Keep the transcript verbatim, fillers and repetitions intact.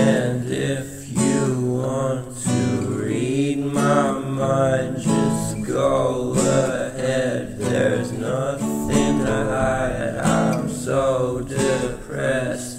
And if you want to read my mind, just go ahead. There's nothing to hide. I'm so depressed.